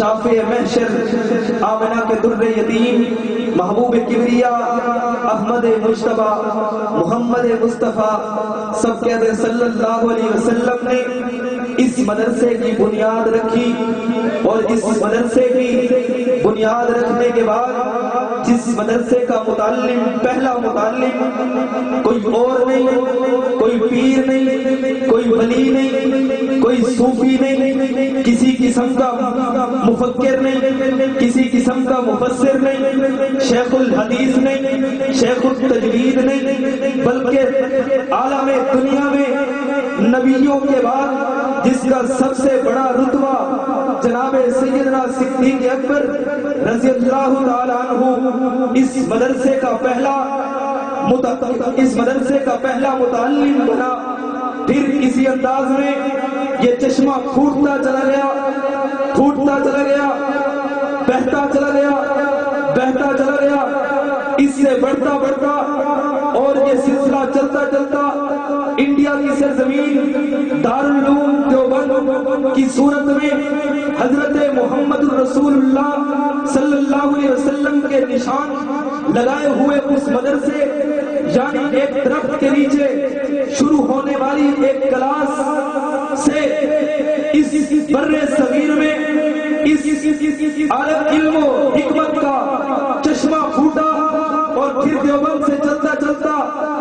شافع محشر آمنہ کے در یتیم محبوب کبریا احمد مجتبی محمد مصطفیٰ سب کہتے ہیں صلی اللہ علیہ وسلم نے اس مدرسے کی بنیاد رکھی، اور اس مدرسے کی بنیاد رکھنے کے بعد جس مدرسے کا متعلم، پہلا متعلم کوئی اور نہیں، کوئی پیر نہیں، کوئی ولی نہیں، کوئی صوفی نہیں، کسی قسم کا مفکر نہیں، کسی قسم کا مفسر نہیں، شیخ الحدیث نہیں، شیخ التجوید نہیں، بلکہ عالم دنیا میں نبیوں کے بعد جس کا سب سے بڑا رتبہ جناب سیدنا صدیق اکبر رضی اللہ تعالیٰ عنہ اس مدرسے کا پہلا متعلم بنا، پھر اسی انداز میں یہ چشمہ پھوٹتا چلا گیا، پھوٹتا چلا گیا، بہتا چلا گیا، بہتا چلا گیا، اس سے بڑھتا بڑھتا اور یہ سلسلہ چلتا چلتا انڈیا کی سرزمین دارالعلوم دیوبند کی صورت میں حضرت محمد رسول اللہ صلی اللہ علیہ وسلم کے نشان لگائے ہوئے اس مدرسے یعنی ایک درخت کے نیچے شروع ہونے والی ایک کلاس سے اس بر صغیر میں اس عالم علم و حکمت کا چشمہ پھوٹا، اور پھر دیوبند سے چلتا چلتا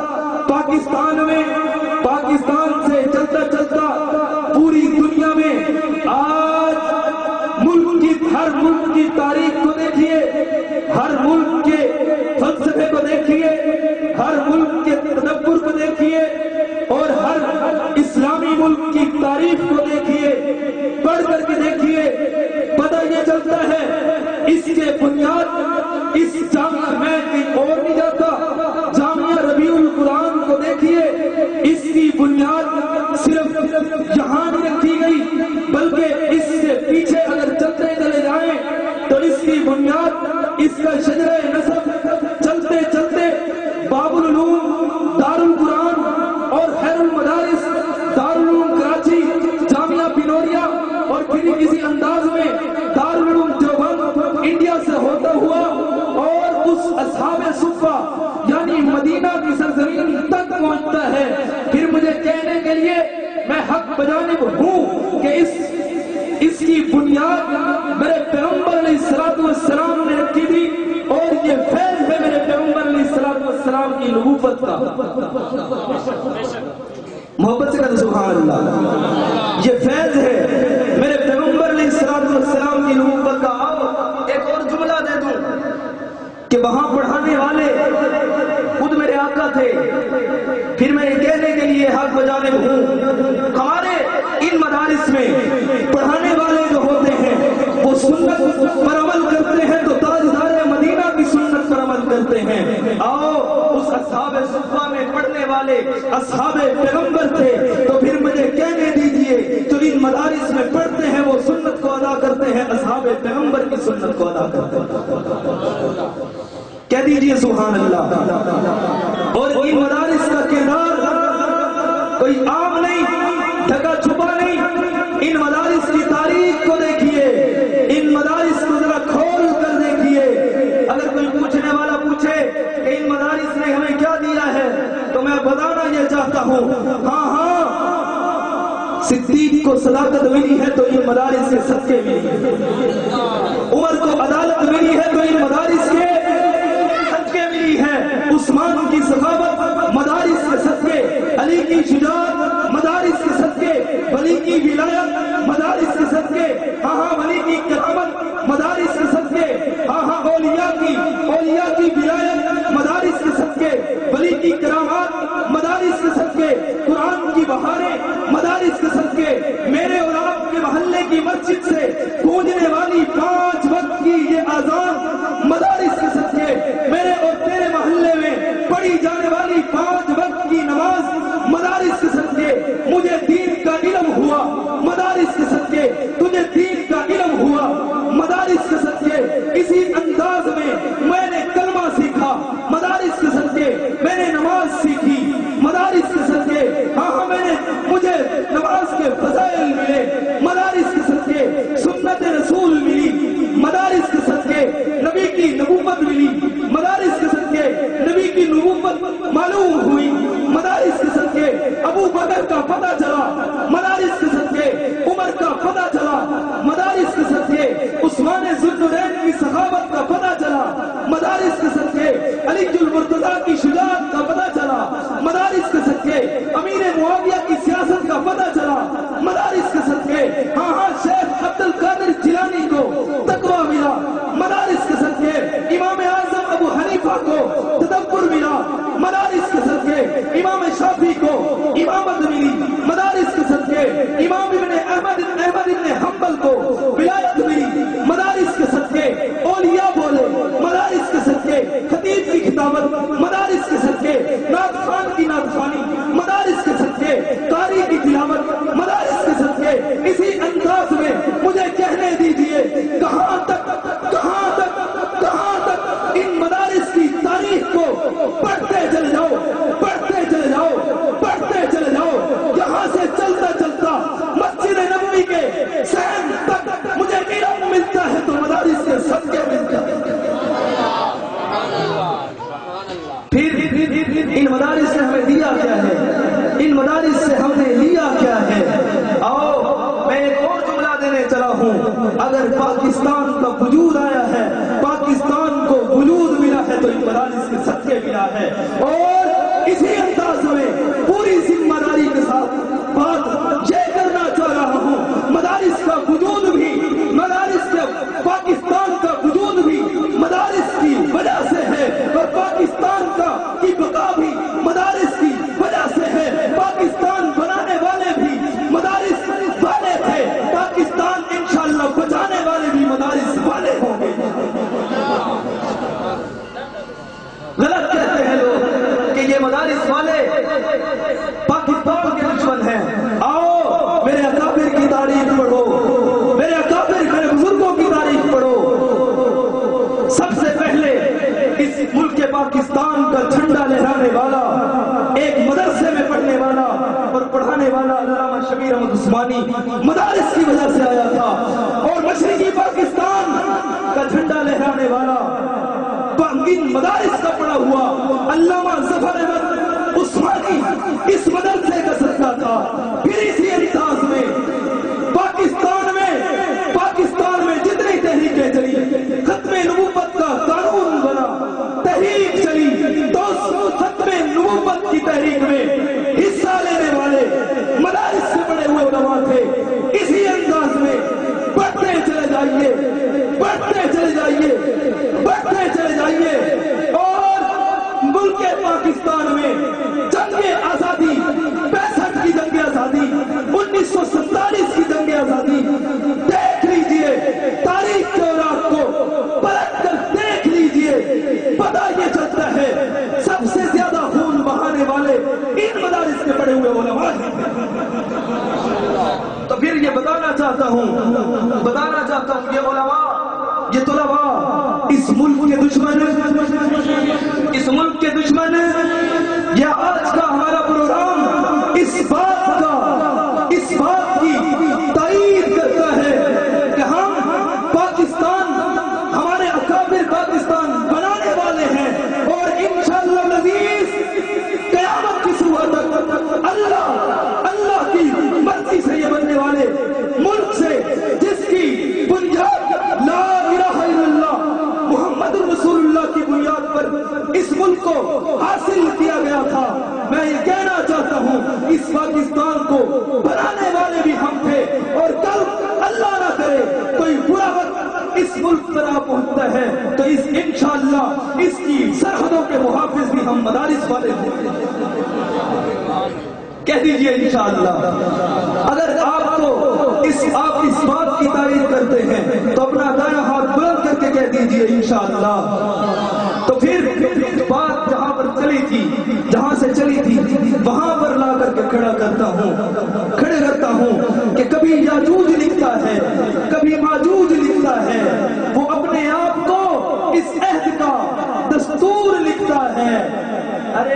پاکستان سے چلتا چلتا پوری دنیا میں آج ہر ملک کی تاریخ کو دیکھیے، ہر ملک کے فلسفے کو دیکھیے، ہر ملک کے تدبر کو دیکھیے، اور ہر اسلامی ملک کی تاریخ کو دیکھیے، پڑھ کر کے دیکھیے، پتہ یہ چلتا ہے اس کے بنیاد اس جامعہ میں کہیں اور نہیں جاتا۔ جامعہ ربیع القرآن کو دیکھیے، اس کی بنیاد صرف یہاں نہیں رکھی گئی، بلکہ اس سے پیچھے اگر چلتے چلے جائیں تو اس کی بنیاد، اس کا شجرہ نسب چلتے چلتے باب العلوم دارالقرآن اور خیر المدارس دارالعلوم کراچی جامعہ بنوریا اور پھر کسی انداز میں دارالعلوم دیوبند انڈیا سے ہوتا ہوا اور اس اصحاب صفہ یعنی مدینہ کی سرزمین تک پہنچتا ہے۔ پھر مجھے کہنے کے لیے میں حق بجانب ہوں کہ اس کی بنیاد میرے پیغمبر علیہ الصلوۃ والسلام نے رکھی تھی، اور یہ فیض ہے میرے پیغمبر علیہ الصلوۃ والسلام کی نبوت کا۔ محبت سے کہتے سبحان اللہ، یہ فیض ہے میرے پیغمبر علیہ الصلوۃ والسلام کی نبوت کا۔ اب ایک اور جملہ دے دوں کہ وہاں پڑھانے والے خود میرے آقا تھے، پھر میں یہ کہنے کے لیے حق بجانب ہوں، ہمارے ان مدارس میں پڑھانے والے جو ہوتے ہیں وہ سنت پر عمل کرتے ہیں تو تاجدار مدینہ کی سنت پر عمل کرتے ہیں۔ آؤ اس اصحاب صفہ میں پڑھنے والے اصحاب پیغمبر تھے، تو پھر مجھے کہنے دیجئے جو ان مدارس میں پڑھتے ہیں وہ سنت کو ادا کرتے ہیں، اصحاب پیغمبر کی سنت کو ادا کرتے ہیں۔ کہہ دیجئے سبحان اللہ۔ اور ان مدارس کا کردار کوئی عام نہیں، ڈھکا چھپا نہیں، ان مدارس کی تاریخ کو دیکھیے، ان مدارس کو ذرا کھول کر دیکھیے۔ اگر کوئی پوچھنے والا پوچھے کہ ان مدارس نے ہمیں کیا دیا ہے تو میں بتانا یہ چاہتا ہوں، ہاں صدیق کو صداقت ملی ہے تو ان مدارس کے صدقے ملی ہے، عمر کو عدالت ملی ہے تو ان مدارس کے صدقے ملی ہے، عثمان کی سخاوت مدارس کے صدقے، علی کی شجاعت مدارس کے صدقے، ولی کی ولایت مدارس کے صدقے، ہاں ولی کی کرامت مدارس کے صدقے، ہاں اولیاء کی ولایت مدارس کے صدقے، ولی کی کرامات مدارس کے صدقے، قرآن کی بہاریں مدارس کے صدقے، میرے اور آپ کے محلے کی مسجد سے گونجنے والی 5 وقت کی یہ اذان مدارس کے صدقے، میرے اور تیرے محلے میں پڑھی جانے والی 5 وقت کی نماز مدارس کے صدقے، مجھے دین کا علم ہوا مدارس کے صدقے، تجھے دین کا علم ہوا مدارس کے صدقے، اسی انداز میں نے کلمہ سیکھا مدارس کے صدقے، میں نے نماز سیکھی مدارس کے صدقے، مجھے نماز کے गियामत का पता चला, मदारिस के सदके अली मुर्तजा की शुजाअत का पता चला, मदारिस के सदके अमीर मुआविया की सियासत का पता चला, मदारिस के सदके हाँ शेख अब्दुल कादिर जिलानी को तकवा मिला, मदारिस के सदके इमाम आज़म अबू हनीफा को तदब्बुर मिला, मदारिस के सदके इमाम शाफी को इमामत मिली, मदारिस के सदके इमाम इब्न अहमद इब्न हंबल को विलायत मिली, मदारिस के सदके औलिया बोले, मदारिस के सदके खतीब की खिताबत, मदारिस के सदके नात खान की नात खानी, मदारिस के सदके कारी की तिलावत, मदारिस के सदके इसी अंदाज में मुझे कहने दीजिए कहां तक इन मदारिस की तारीख को पढ़ते चले जाओ, पढ़ते चले जाओ, पढ़ते चले जाओ, यहां से चलता चलता मस्जिद नबवी के सहन तक मुझे इल्म मिलता है तो मदारिस के सदके मिलता है। फिर इन मदारिस से हमें दिया क्या है, इन मदारिस से हमने लिया क्या है। आओ मैं एक और जुमला देने चला हूं, अगर पाकिस्तान का वजूद आया है, पाकिस्तान को वजूद मिला है तो इन मदारिस के सदके मिला है। और इसी अंदाज में पूरी जिम्मेदारी के साथ बात ये करना चाह रहा हूं, मदारिस का वजूद भी, मदारिस के पाकिस्तान का वजूद भी मदारिस की वजह से है और पाकिस्तान की बका भी मदारिस की वजह से है। पाकिस्तान बनाने वाले भी मदारिस वाले थे, पाकिस्तान इंशाअल्लाह बचाने वाले भी मदारिस वाले होंगे। गलत कहते हैं लोग कि ये मदारिस वाले पाकिस्तान के दुश्मन हैं। आओ मेरे अकाबिर की तारीफ पढ़ो, मेरे अकाबिर मेरे बुजुर्गों की तारीफ पढ़ो। सबसे पहले इस मुल्क के पाकिस्तान का झंडा लहराने वाला, एक मदरसे में पढ़ने वाला और पढ़ाने वाला अल्लामा शबीर अहमद उस्मानी मदारिस की वजह से आया था। और मशरिकी पाकिस्तान का झंडा लहराने वाला इन मदारिस का पढ़ा हुआ अल्लामा ज़फ़र अहमद उस्मानी इस मदरसे का सदका था। फिर इसी अंदाज में पाकिस्तान में जितनी तहरीकें चली, खत्मे नबूवत का कानून बना, तहरीक चली, तो खत्मे नबूवत की तहरीक में हिस्सा लेने वाले मदारिस से पढ़े हुए उलमा थे। इसी अंदाज में बढ़ते चले जाइए, बढ़ते चले जाइए, बढ़ते चले जाइए। और मुल्क पाकिस्तान में जंगे आजादी, 65 की जंगे आजादी, 1947 की जंगे आजादी देख लीजिए, तारीख के औरात को पलट कर देख लीजिए, पता ये चलता है सबसे ज्यादा खून बहाने वाले इन मदारिस के पढ़े हुए उलमा हैं। तो फिर ये बताना चाहता हूं ये उलमा, ये तुलबा इस मुल्क के दुश्मन, इस मुल्क के दुश्मन, या आज का हमारा प्रोग्राम इस बात की तारीफ करता है कि हम पाकिस्तान, हमारे अकाबिर पाकिस्तान बनाने वाले हैं और इंशाअल्लाह नज़ीर क़यामत की सुबह तक अल्लाह की मर्जी से ये बनने वाले मुल्क से, जिसकी बुनियाद ला इलाहा इल्लल्लाह मुहम्मदुर रसूलुल्लाह की बुनियाद पर इस मुल्क को हासिल किया गया था। मैं ये कहना चाहता हूँ इस पाकिस्तान को बनाने वाले भी हम थे और कल अल्लाह ना करे कोई बुरा वक्त इस मुल्क पर आ पहुंचता है तो इस इंशाअल्लाह इसकी सरहदों के मुहाफिज भी हम मदारिस वाले होंगे। कह दीजिए इंशाअल्लाह। अगर आपको आप इस बात की तारीफ करते हैं तो अपना दायां हाथ बुलंद करके कह दीजिए इंशाअल्लाह। तो फिर बात जहां पर चली थी, जहां से चली थी वहां पर ला करके खड़े करता हूं कि कभी याजूज लिखता है, कभी माजूज लिखता है, वो अपने आप को इस अहद का दस्तूर लिखता है। अरे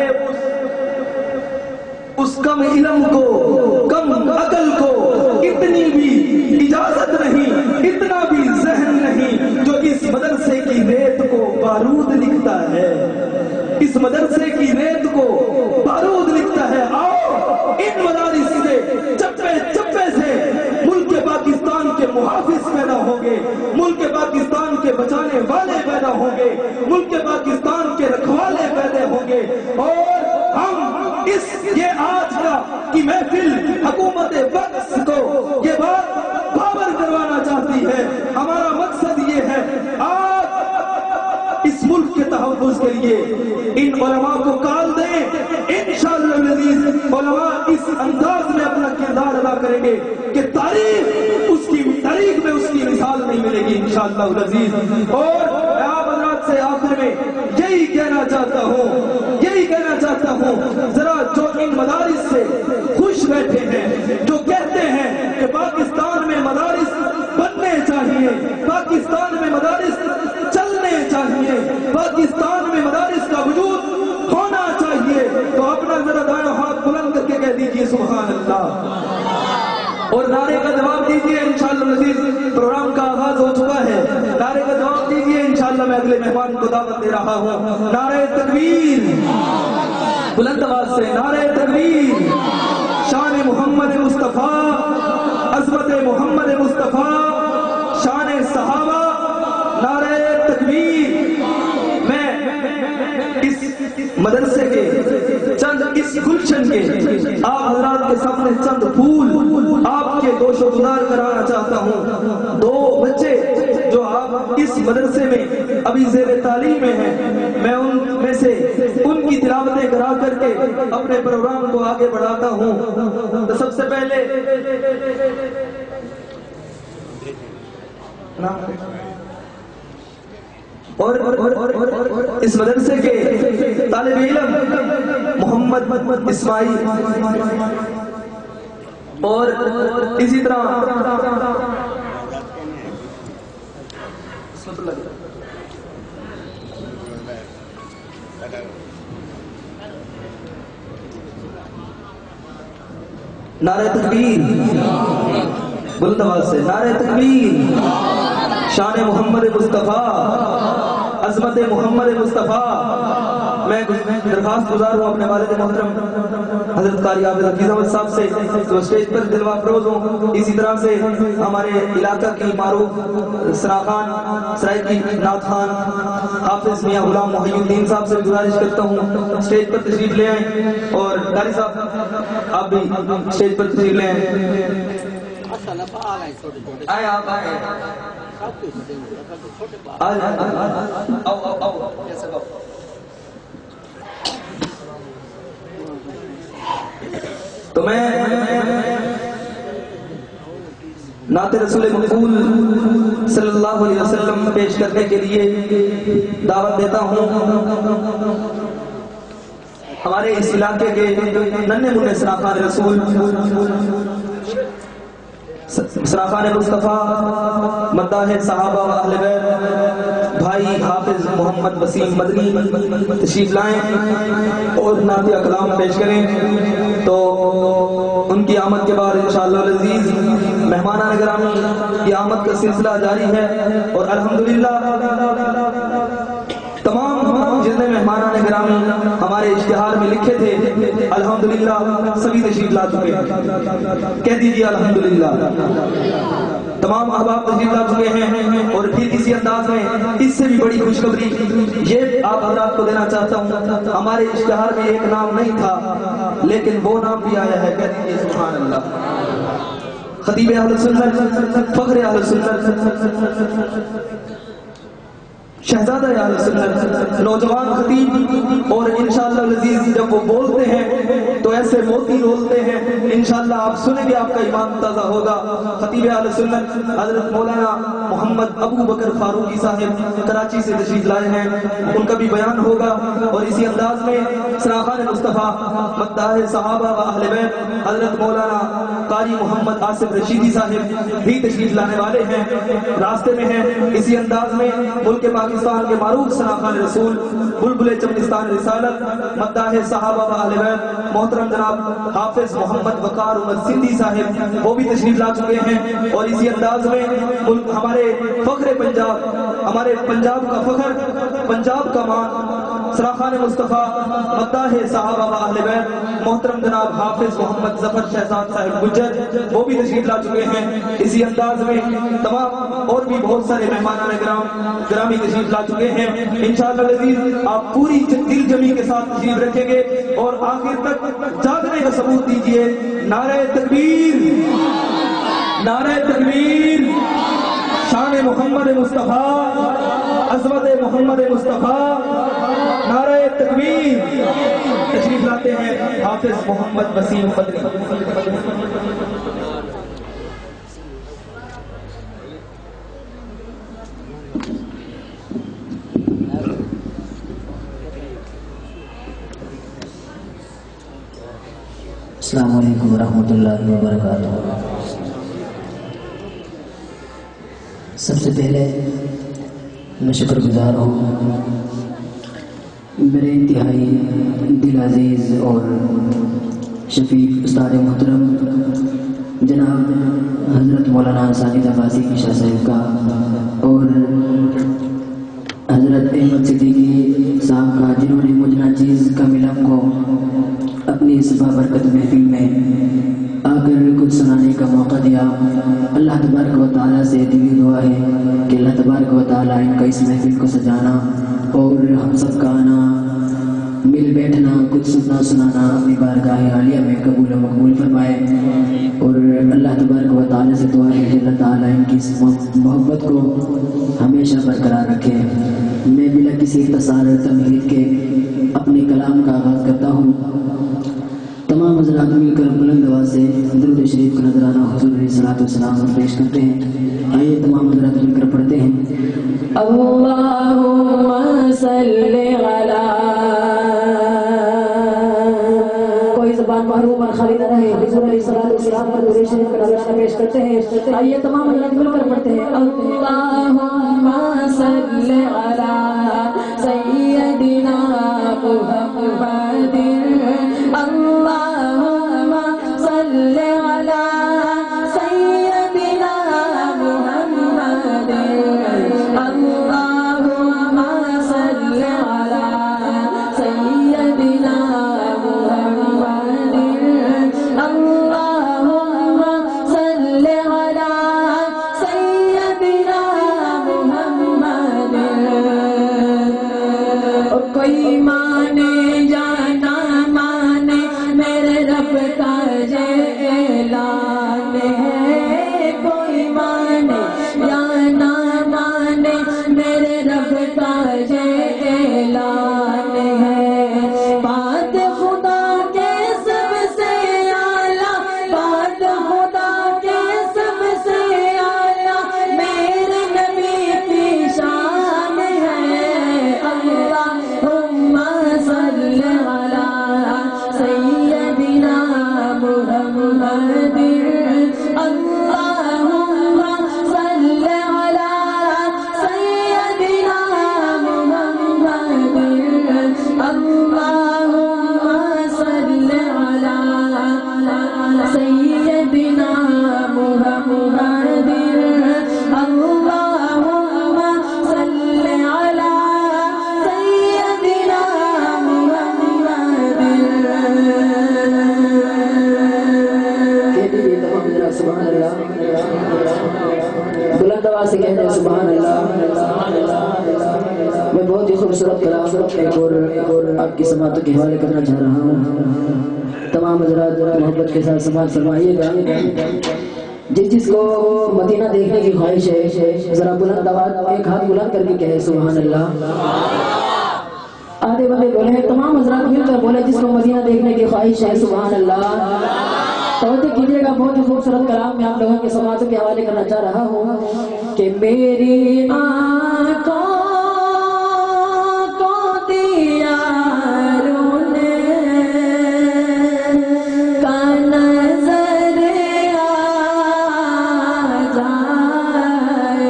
उस कम इल्म को, कम अकल को इतनी भी इजाजत नहीं, इतना भी जहन नहीं जो इस मदरसे की रेत को बारूद लिखता है, इस मदरसे की रेत को बारूद लिखता है। आओ इन मदारिस से चप्पे चप्पे से मुल्क पाकिस्तान के मुहाफिज पैदा होंगे, मुल्क पाकिस्तान के बचाने بچانے والے پیدا ہوں گے، ملک پاکستان کے رکھوالے پیدا ہوں گے، اور ہم یہ آج کا کی محفل حکومت وقت کو یہ بات پاور کروانا چاہتی ہے۔ ہمارا مقصد یہ ہے آج اس ملک کے تحفظ کے لیے ان علماء کو کال دیں، انشاءاللہ العزیز علماء اس انداز میں اپنا کردار ادا کریں گے کہ تاریخ میں اس کی مثال نہیں ملے گی انشاءاللہ العزیز۔ اور میں آپ حضرات سے آخر میں یہی کہنا چاہتا ہوں، ذرا جو ان مدارس سے خوش بیٹھے ہیں، جو کہتے ہیں کہ پاکستان میں مدارس بننے چاہیے، پاکستان میں مدارس چلنے چاہیے، پاکستان میں مدارس کا وجود ہونا چاہیے، تو اپنا ذرا دائیں ہاتھ بلند کر کے کہہ دیجیے سبحان اللہ، اور نعرے کا جواب دیجیے انشاءاللہ العزیز۔ پروگرام کا آغاز ہو چکا ہے، نعرے کا جواب دیجیے انشاءاللہ۔ میں اگلے مہمان کو دعوت دے رہا ہوں، نعرہ تکبیر، بلند آواز سے نعرہ تکبیر، شان محمد مصطفیٰ، عظمت محمد مصطفیٰ، شان صحابہ، نعرہ تکبیر۔ میں اس مدرسے کے چند اس گلشن کے آپ حضرات کے سامنے چند پھول آپ کے دوش و گزار کرانا چاہتا ہوں۔ دو بچے جو آپ اس مدرسے میں ابھی زیر تعلیم میں ہیں، میں ان میں سے ان کی تلاوتیں کرا کر کے اپنے پروگرام کو آگے بڑھاتا ہوں۔ تو سب سے پہلے اور اس مدرسے کے طالب علم محمد اسماعیل، اور اسی طرح نعرہ تکبیر، بلند آواز سے نعرہ تکبیر، شان محمد مصطفیٰ، عظمت محمد مصطفیٰ۔ میں درخواست گزار ہوں اپنے والد محترم حضرت قاری عابد حفیظ احمد صاحب سے جو اسٹیج پر دلوا فروز ہوں، اسی طرح سے ہمارے علاقہ کی معروف سراخان سرائے کی نعت خوان حافظ میاں غلام محی الدین صاحب سے گزارش کرتا ہوں اسٹیج پر تشریف لے آئیں، اور قاری صاحب آپ بھی اسٹیج پر تشریف لے آئیں۔ آئے آپ آئے تو میں نعت رسول مقبول صلی اللہ علیہ وسلم پیش کرنے کے لیے دعوت دیتا ہوں ہمارے اس علاقے کے ننھے منھے سراخان رسول، سراخان مصطفیٰ، مداح صحابہ و اہل بیت بھائی حافظ محمد وسیم مدنی تشریف لائیں اور نعت اکلام پیش کریں۔ تو ان کی آمد کے بعد انشاءاللہ العزیز مہمانان گرامی کی آمد کا سلسلہ جاری ہے، اور الحمدللہ تمام جتنے مہمانان گرامی ہمارے اشتہار میں لکھے تھے الحمدللہ سبھی تشریف لا چکے ہیں، کہہ دیجیے الحمدللہ۔ تمام احباب تشریف لا چکے ہیں، اور پھر اسی انداز میں اس سے بھی بڑی خوشخبری یہ آپ حضرات کو دینا چاہتا ہوں، ہمارے اشتہار میں ایک نام نہیں تھا لیکن وہ نام بھی آیا ہے، کہہ دیجیے سبحان اللہ۔ خطیب اہل سنت، فخر اہل سنت، شہزادہ اہل سنت، نوجوان خطیب، اور انشاءاللہ العزیز جب وہ بولتے ہیں تو ایسے موتی رولتے ہیں، انشاءاللہ آپ سنیں گے آپ کا ایمان تازہ ہوگا۔ خطیب اہل سنت حضرت مولانا محمد ابو بکر فاروقی صاحب کراچی سے تشریف لائے ہیں، ان کا بھی بیان ہوگا، اور اسی انداز میں سراخان مصطفیٰ، مداح صحابہ و اہل بیت حضرت مولانا قاری محمد آصف رشیدی صاحب بھی تشریف لانے والے ہیں، راستے میں ہیں۔ اسی انداز میں ملک پاکستان کے معروف سراخان رسول بلبل چمنستان رسالت، مداح صحابہ و اہل بیت محترم جناب حافظ محمد وقار عمر سندھی صاحب وہ بھی تشریف لا چکے ہیں، اور اسی انداز میں ہمارے فخر پنجاب، ہمارے پنجاب کا فخر، پنجاب کا مان، سراخان مصطفیٰ مداح صحابہ و اہل بیت محترم جناب حافظ محمد ظفر شہزاد صاحب گجر وہ بھی تشریف لا چکے ہیں. اسی انداز میں تمام اور بھی بہت سارے مہمانان گرامی تشریف لا چکے ہیں. انشاءاللہ العزیز آپ پوری دل جمی کے ساتھ تشریف رکھیں گے اور آخر تک جاگنے کا ثبوت دیجیے. نعرہ تکبیر، نعرہ تکبیر، شان محمد مصطفیٰ، عظمت محمد مصطفیٰ، نعرہ تکبیر. تشریف لاتے ہیں حافظ محمد وسیم فضلی. السلام علیکم ورحمۃ اللہ وبرکاتہ. سب سے پہلے میں شکر گزار ہوں میرے انتہائی دل عزیز اور شفیق استاد محترم جناب حضرت مولانا ساجد عباسی کی شاہ صاحب کا اور حضرت احمد صدیقی صاحب کا، جنہوں نے مجھ ناچیز کا ملم کو اپنی اس بابرکت محفل میں آ کر کچھ سنانے کا موقع دیا. اللہ تبارک و تعالیٰ سے دلی دعا ہے کہ اللہ تبارک و تعالیٰ ان کا اس محفل کو سجانا اور ہم سب کا آنا، مل بیٹھنا، کچھ سننا سنانا اپنی بارگاہ عالیہ میں قبول و مقبول فرمائے. اور اللہ تبارک و تعالیٰ سے دعا ہے کہ اللہ تعالیٰ ان کی اس محبت کو ہمیشہ برقرار رکھے. میں بلا کسی اختصار تمہید کے اپنے کلام کا آغاز کرتا ہوں. تمام حضرات مل کر بلند آواز سے درود شریف کا نذرانہ حضور علیہ الصلوۃ والسلام پیش کرتے ہیں. آئیے تمام حضرات مل کر پڑھتے ہیں. اللہم صلی علی، کوئی زبان محروم اور خالی نہ رہے. حضور علیہ الصلوۃ والسلام پر درود شریف کا نذرانہ پیش کرتے ہیں. آئیے تمام حضرات مل کر پڑھتے ہیں. اللہم صلی علی سیدنا محمد، اللہم صلی علی سیدنا محمد، اللہم صلی علی سیدنا محمد، اللہم صلی علی سیدنا محمد. کوئی مانے جانا مانے میرے رب کا یہ اعلان ہے، کوئی مانے جانا مانے میرے رب کا یہ اعلان ہے. بات خدا کے سب سے اعلیٰ، بات خدا کے سب سے اعلیٰ میرے نبی کی شان ہے. اللہم صلی علی سیدنا محمد، اللہم صلی علی سیدنا محمد، اللہم صلی علی سیدنا محمد، اللہم صلی علی سیدنا محمد. سبحان اللہ، بلند آواز سے کہتے ہیں سبحان اللہ. میں بہت ہی خوبصورت کلام ایک اور آپ کی سماعتوں کے حوالے کرنا چاہ رہا ہوں. تمام حضرات محبت کے ساتھ سماعت فرمائیے گا. جس کو مدینہ دیکھنے کی خواہش ہے ذرا بلند آواز ایک ہاتھ بلند کر کے کہے سبحان اللہ. آدھے بندے بولے ہیں، تمام حضرات مل کر بولے جس کو مدینہ دیکھنے کی خواہش ہے سبحان اللہ. توجہ کیجیے گا، بہت ہی خوبصورت کلام میں آپ لوگوں کے سماعتوں کے حوالے کرنا چاہ رہا ہوں کہ میری آنکھوں کو دیاروں نے کا نظر آ جائے.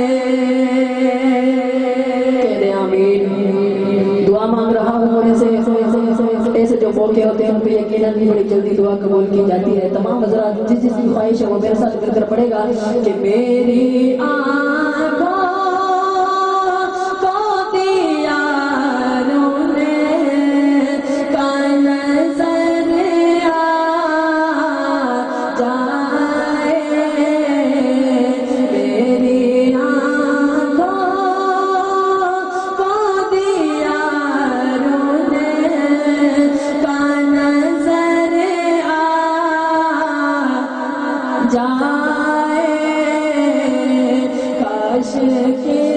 کہتے ہیں آمین. دعا مانگ رہا ہوں اور ایسے جو موقع ہوتے ہیں ان پہ یقیناً بھی بڑی جلدی دعا قبول کی جاتی ہے. تمام حضرات جس کی خواہش ہے وہ میرے ساتھ مل کر پڑھے گا کہ میری آنکھوں کو دیاروں کے